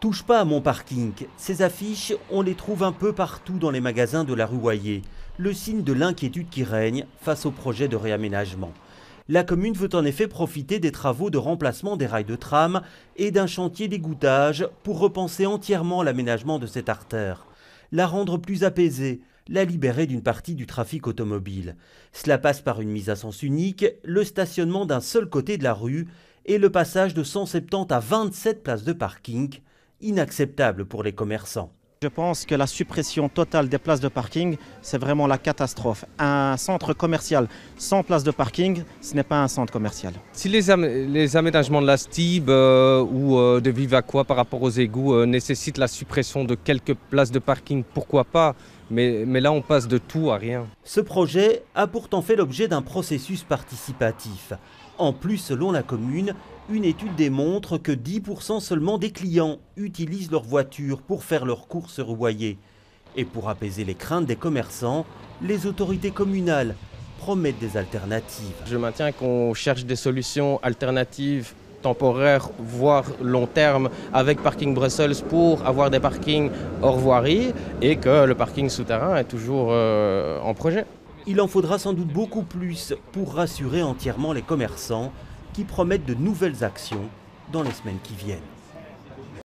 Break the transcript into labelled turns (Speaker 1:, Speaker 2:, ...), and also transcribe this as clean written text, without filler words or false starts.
Speaker 1: Touche pas à mon parking. Ces affiches, on les trouve un peu partout dans les magasins de la rue Wayet. Le signe de l'inquiétude qui règne face au projet de réaménagement. La commune veut en effet profiter des travaux de remplacement des rails de tram et d'un chantier d'égouttage pour repenser entièrement l'aménagement de cette artère. La rendre plus apaisée, la libérer d'une partie du trafic automobile. Cela passe par une mise à sens unique, le stationnement d'un seul côté de la rue et le passage de 170 à 27 places de parking, inacceptable pour les commerçants.
Speaker 2: Je pense que la suppression totale des places de parking, c'est vraiment la catastrophe. Un centre commercial sans place de parking, ce n'est pas un centre commercial.
Speaker 3: Si les aménagements de la STIB ou de Vivaqua par rapport aux égouts nécessitent la suppression de quelques places de parking, pourquoi pas ? Mais là, on passe de tout à rien.
Speaker 1: Ce projet a pourtant fait l'objet d'un processus participatif. En plus, selon la commune, une étude démontre que 10% seulement des clients utilisent leur voiture pour faire leurs courses rue Wayet. Et pour apaiser les craintes des commerçants, les autorités communales promettent des alternatives.
Speaker 3: Je maintiens qu'on cherche des solutions alternatives temporaires, voire long terme, avec Parking Brussels pour avoir des parkings hors voirie et que le parking souterrain est toujours en projet.
Speaker 1: Il en faudra sans doute beaucoup plus pour rassurer entièrement les commerçants qui promettent de nouvelles actions dans les semaines qui viennent.